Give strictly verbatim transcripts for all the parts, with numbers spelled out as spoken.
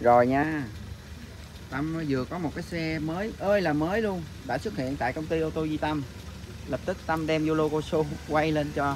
Rồi nha, Tâm vừa có một cái xe mới ơi là mới luôn đã xuất hiện tại công ty ô tô Duy Tâm. Lập tức Tâm đem vô logo show quay lên cho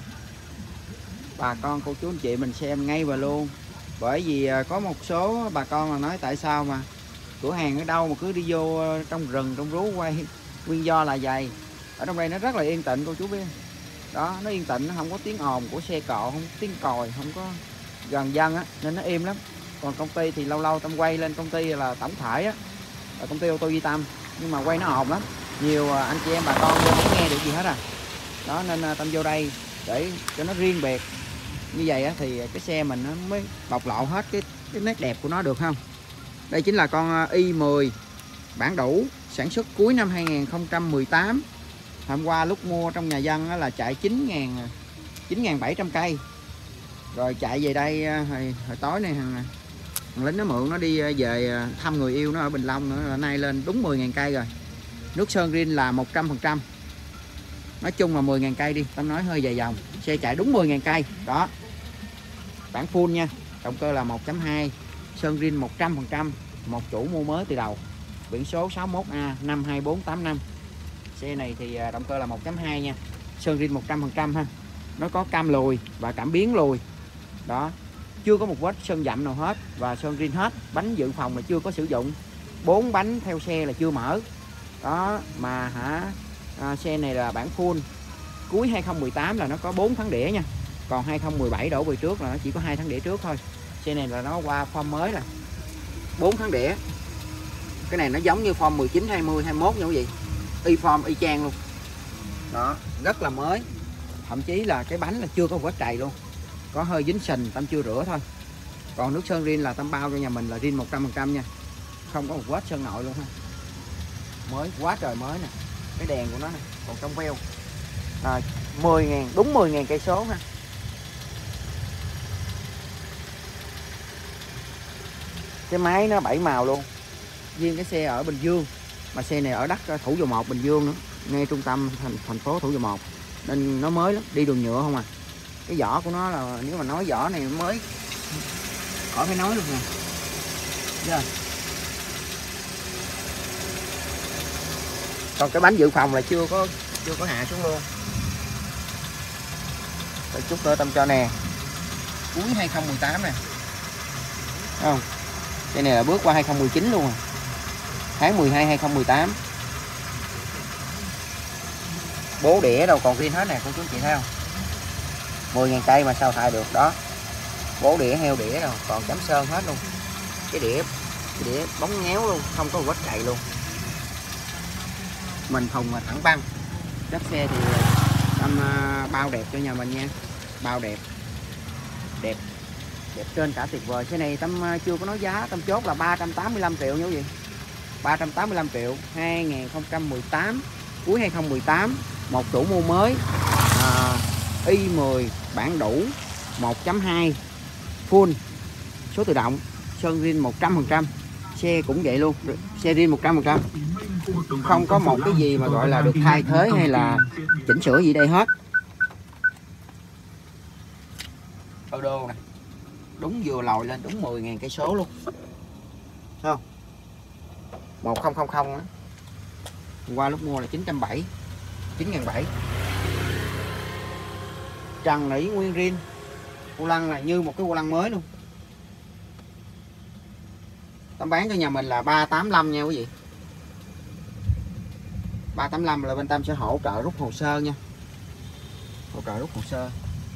bà con cô chú anh chị mình xem ngay và luôn. Bởi vì có một số bà con là nói tại sao mà cửa hàng ở đâu mà cứ đi vô trong rừng trong rú quay. Nguyên do là vậy, ở trong đây nó rất là yên tĩnh cô chú biết. Đó, nó yên tĩnh, nó không có tiếng ồn của xe cộ, không có tiếng còi, không có gần dân á, nên nó im lắm. Còn công ty thì lâu lâu Tâm quay lên công ty là tổng thể á, là công ty ô tô Duy Tâm, nhưng mà quay nó ồn lắm, nhiều anh chị em bà con vô không nghe được gì hết à. Đó nên Tâm vô đây để cho nó riêng biệt như vậy á, thì cái xe mình nó mới bộc lộ hết cái cái nét đẹp của nó được không. Đây chính là con i mười bản đủ, sản xuất cuối năm hai nghìn không trăm mười tám. Hôm qua lúc mua trong nhà dân là chạy chín nghìn bảy trăm cây. Rồi chạy về đây hồi, hồi tối nay thằng, thằng lính nó mượn nó đi về thăm người yêu nó ở Bình Long nữa, là nay lên đúng mười nghìn cây rồi. Nước sơn rin là một trăm phần trăm. Nói chung là mười nghìn cây đi, Tâm nói hơi dài dòng. Xe chạy đúng mười nghìn cây. Đó. Bản full nha. Động cơ là một chấm hai, sơn rin một trăm phần trăm, một chủ mua mới từ đầu. Biển số sáu mốt A năm hai bốn tám năm. Xe này thì động cơ là một chấm hai nha. Sơn rin một trăm phần trăm ha. Nó có cam lùi và cảm biến lùi. Đó. Chưa có một vết sơn dặm nào hết và sơn rin hết. Bánh dự phòng là chưa có sử dụng. Bốn bánh theo xe là chưa mở. Đó mà hả, à, xe này là bản full. Cuối hai không một tám là nó có bốn tháng đĩa nha. Còn hai không một bảy đổ về trước là nó chỉ có hai tháng đĩa trước thôi. Xe này là nó qua form mới là bốn tháng đĩa. Cái này nó giống như form mười chín, hai mươi, hai mươi mốt như vậy. Y form y chang luôn. Đó, rất là mới. Thậm chí là cái bánh là chưa có vết trầy luôn. Có hơi dính sình, Tâm chưa rửa thôi. Còn nước sơn rin là Tâm bao cho nhà mình là rin một trăm phần trăm nha. Không có một vết sơn nội luôn ha. Mới quá trời mới nè. Cái đèn của nó nè, còn trong veo. À, mười nghìn, đúng mười nghìn cây số ha. Cái máy nó bảy màu luôn. Riêng cái xe ở Bình Dương, mà xe này ở đất Thủ Dầu Một Bình Dương nữa, ngay trung tâm thành thành phố Thủ Dầu Một, nên nó mới lắm, đi đường nhựa không à. Cái vỏ của nó là, nếu mà nói vỏ này mới khỏi phải nói luôn nè. Yeah. Còn cái bánh dự phòng là chưa có chưa có hạ xuống luôn. Để chút nữa Tâm cho nè. Cuối hai không một tám nè. Thấy không? Cái này là bước qua hai không một chín luôn à. Tháng mười hai hai không một tám. Bố đĩa đâu còn riêng hết nè cô chú chị thấy không? mười nghìn cây mà sao xài được đó. Bố đĩa heo đĩa đâu còn chấm sơn hết luôn. Cái đĩa cái đĩa bóng ngéo luôn, không có vết cày luôn. Mình thùng mà thẳng băng. Chất xe thì Tâm bao đẹp cho nhà mình nha. Bao đẹp. Đẹp. Đẹp trên cả tuyệt vời. Xe này Tâm chưa có nói giá, Tâm chốt là ba trăm tám mươi lăm triệu như vậy. ba trăm tám mươi lăm triệu, hai nghìn không trăm mười tám, cuối hai không một tám, một chủ mua mới, à, i mười bản đủ một chấm hai full, số tự động, sơn rin một trăm phần trăm. Xe cũng vậy luôn, xe rin một trăm phần trăm. Không có một cái gì mà gọi là được thay thế hay là chỉnh sửa gì đây hết. Ô đô này. Đúng vừa lòi lên đúng mười nghìn cây số luôn. Thấy không? một không không không á. Hôm qua lúc mua là chín trăm bảy mươi, chín nghìn bảy trăm. Trần nỉ nguyên rin. Vô lăng là như một cái vô lăng mới luôn. Tâm bán cho nhà mình là ba trăm tám mươi lăm nha quý vị. ba trăm tám mươi lăm là bên Tâm sẽ hỗ trợ rút hồ sơ nha. Hỗ trợ rút hồ sơ.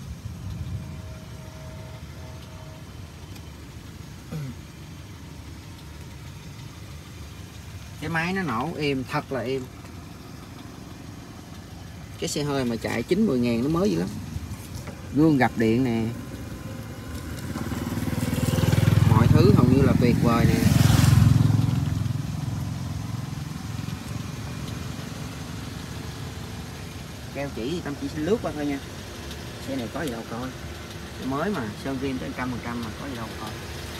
Cái máy nó nổ êm, thật là êm. Cái xe hơi mà chạy chín mười ngàn nó mới dữ lắm. Gương gập điện nè. Mọi thứ hầu như là tuyệt vời nè. Keo chỉ thì Tâm chỉ xin lướt qua thôi nha. Xe này có gì đâu coi. Xe mới mà, sơn rin tới một trăm phần trăm mà có gì đâu coi.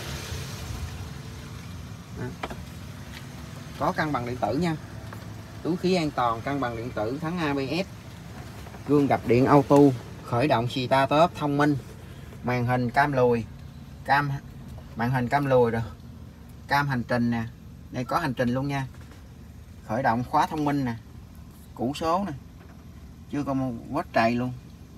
Đó. Có cân bằng điện tử nha. Túi khí an toàn, cân bằng điện tử, thắng a bê ét. Gương gập điện auto, khởi động xì ta top thông minh. Màn hình cam lùi, cam màn hình cam lùi rồi. cam hành trình nè, đây có hành trình luôn nha, khởi động khóa thông minh nè, củ số nè, chưa có một vết trầy luôn.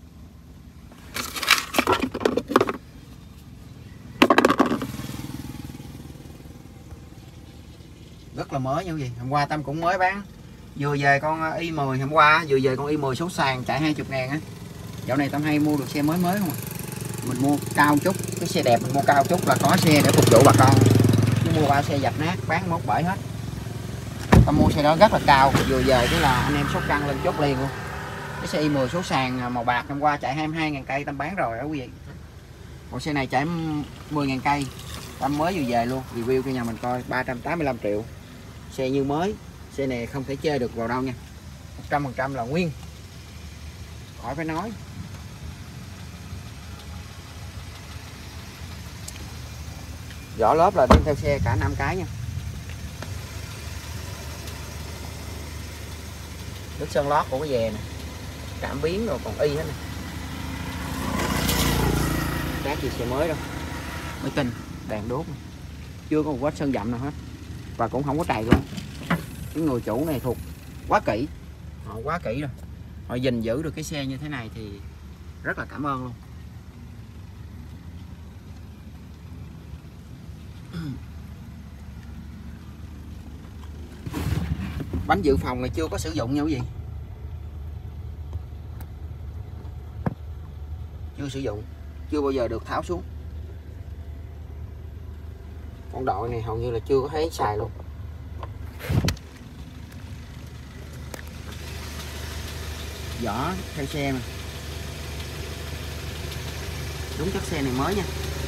Rất là mới như gì. Hôm qua Tâm cũng mới bán, vừa về con i mười, hôm qua vừa về con i mười số sàn chạy hai mươi ngàn á. Dạo này Tâm hay mua được xe mới mới không à. Mình mua cao chút, cái xe đẹp mình mua cao chút là có xe để phục vụ bà con. Chứ mua ba xe dập nát bán mốt bể hết. Tâm mua xe đó rất là cao, vừa về cái là anh em Sóc Trăng lên chốt liền luôn. Cái xe i mười số sàn màu bạc hôm qua chạy hai mươi hai ngàn cây Tâm bán rồi đó quý vị. Còn xe này chạy mười ngàn cây Tâm mới vừa về luôn, review cho nhà mình coi, ba trăm tám mươi lăm triệu. Xe như mới, xe này không thể chê được vào đâu nha, một trăm phần trăm là nguyên, khỏi phải nói. Vỏ lớp là đem theo xe cả năm cái nha. Nước sơn lót của cái về nè, cảm biến rồi còn y hết nè. Đát gì xe mới đâu, mới tinh, đèn đốt nè. Chưa có một vết sơn dặm nào hết và cũng không có trầy luôn. Cái người chủ này thuộc quá kỹ, họ quá kỹ rồi, họ gìn giữ được cái xe như thế này thì rất là cảm ơn luôn. Bánh dự phòng này chưa có sử dụng nha quý vị, chưa sử dụng, chưa bao giờ được tháo xuống. Con đội này hầu như là chưa có thấy xài luôn. Vỏ theo xe mà, đúng chất xe này mới nha.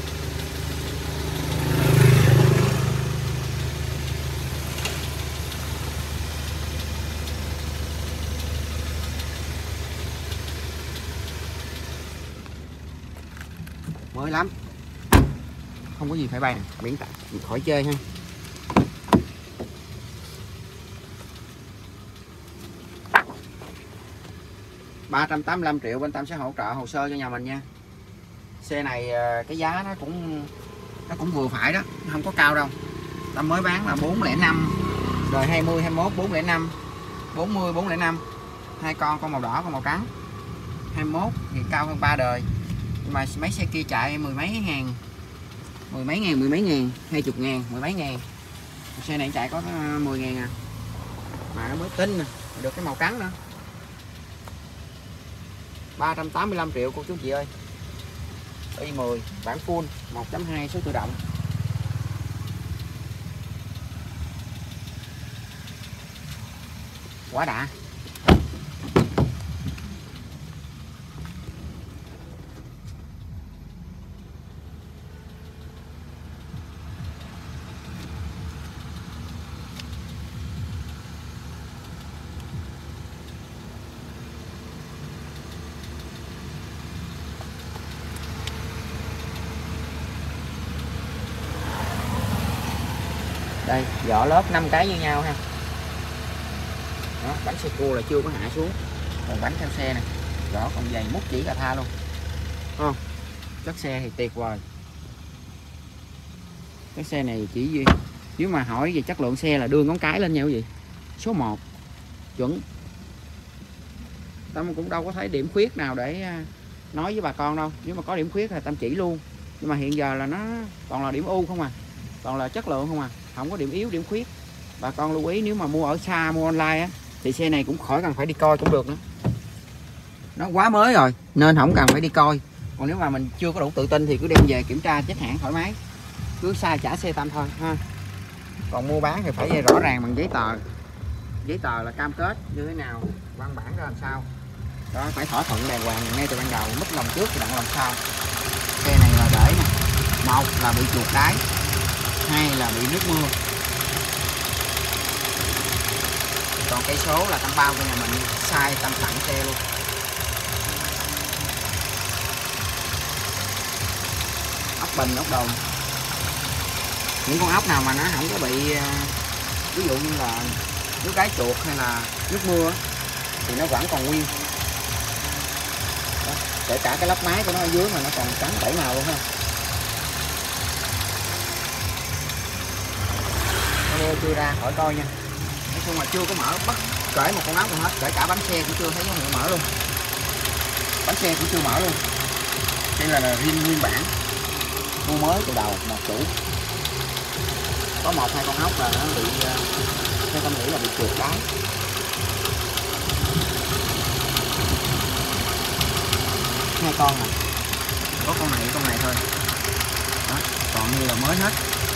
Mới lắm, không có gì phải bàn, miễn tặng khỏi chơi ha. ba trăm tám mươi lăm triệu bên Tâm sẽ hỗ trợ hồ sơ cho nhà mình nha. Xe này cái giá nó cũng nó cũng vừa phải đó, không có cao đâu. Tâm mới bán là bốn không năm, rồi hai mươi, hai mươi mốt, bốn không năm, bốn mươi, bốn không năm. Hai con, con màu đỏ, con màu trắng. hai mươi mốt thì cao hơn ba đời. Nhưng mà mấy xe kia chạy mười mấy ngàn, mười mấy ngàn, mười mấy ngàn, hai mươi ngàn, mười mấy ngàn. Xe này chạy có mười ngàn à. Mà nó mới tinh nè, được cái màu trắng nữa. ba trăm tám mươi lăm triệu cô chú chị ơi. i mười bản full một chấm hai số tự động. Quá đã. Đây, vỏ lớp năm cái như nhau ha. Đó, bánh xe cua là chưa có hạ xuống. Còn bánh theo xe nè, vỏ còn dày mút chỉ cà tha luôn. Không, chất xe thì tuyệt vời. Cái xe này chỉ gì nếu mà hỏi về chất lượng xe là đưa ngón cái lên nha quý vị. Số một chuẩn. Tâm cũng đâu có thấy điểm khuyết nào để nói với bà con đâu. Nếu mà có điểm khuyết thì Tâm chỉ luôn. Nhưng mà hiện giờ là nó toàn là điểm ưu không à, toàn là chất lượng không à, không có điểm yếu, điểm khuyết. Bà con lưu ý nếu mà mua ở xa, mua online á, thì xe này cũng khỏi cần phải đi coi cũng được nữa. Nó quá mới rồi nên không cần phải đi coi. Còn nếu mà mình chưa có đủ tự tin thì cứ đem về kiểm tra chết hãng thoải mái, cứ sai trả xe Tâm thôi ha. Còn mua bán thì phải rõ ràng bằng giấy tờ, giấy tờ là cam kết như thế nào, văn bản ra làm sao đó, phải thỏa thuận đàng hoàng ngay từ ban đầu, mất lòng trước thì đặng lòng sau. Xe này là để nè, một là bị chuột đáy, hai là bị nước mưa. Còn cây số là Tâm bao cho nhà mình, sai Tâm tặng xe luôn. Ốc bình, ốc đồng, những con ốc nào mà nó không có bị ví dụ như là nước đáy chuột hay là nước mưa thì nó vẫn còn nguyên. Đó, kể cả cái lốc máy của nó ở dưới mà nó còn trắng bảy màu luôn ha. xe chưa ra khỏi coi nha. Nói chung là chưa có mở bất kể một con ốc nào hết, kể cả bánh xe cũng chưa thấy dấu hiệu mở luôn. Bánh xe cũng chưa mở luôn. Đây là, là riêng nguyên bản mua mới từ đầu một chủ. Có một hai con ốc là nó bị, theo tâm nghĩ là bị trượt đáy. Hai con nè, có con này con này thôi đó, còn như là mới hết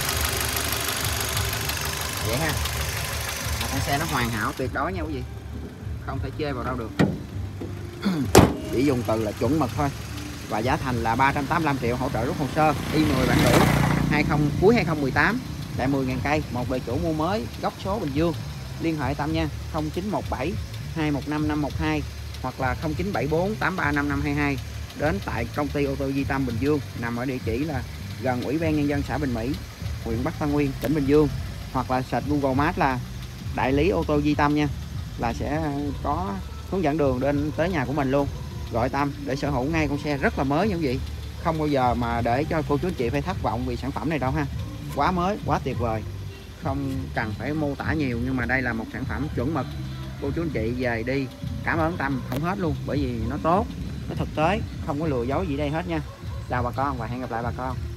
vậy ha. Mà con xe nó hoàn hảo tuyệt đối nha quý vị, không thể chê vào đâu được. Chỉ dùng từ là chuẩn mực thôi. Và giá thành là ba trăm tám mươi lăm triệu, hỗ trợ rút hồ sơ, y mười bản rưỡi, hai không cuối hai không một tám, lại mười ngàn cây, một đời chủ mua mới, gốc số Bình Dương. Liên hệ Tâm nha, không chín một bảy hai một năm năm một hai hoặc là không chín bảy bốn tám ba năm năm hai hai. Đến tại công ty ô tô Di Tâm Bình Dương, nằm ở địa chỉ là gần Ủy ban Nhân dân xã Bình Mỹ, huyện Bắc Tân Nguyên, tỉnh Bình Dương. Hoặc là search Google Maps là đại lý ô tô Di Tâm nha, là sẽ có hướng dẫn đường đến tới nhà của mình luôn. Gọi Tâm để sở hữu ngay con xe rất là mới như vậy, không bao giờ mà để cho cô chú anh chị phải thất vọng vì sản phẩm này đâu ha. Quá mới, quá tuyệt vời, không cần phải mô tả nhiều, nhưng mà đây là một sản phẩm chuẩn mực. Cô chú anh chị về đi cảm ơn Tâm không hết luôn, bởi vì nó tốt, nó thực tế, không có lừa dối gì đây hết nha. Chào bà con và hẹn gặp lại bà con.